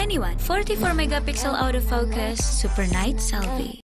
VIVO V21 44 megapixel autofocus Super Night Selfie.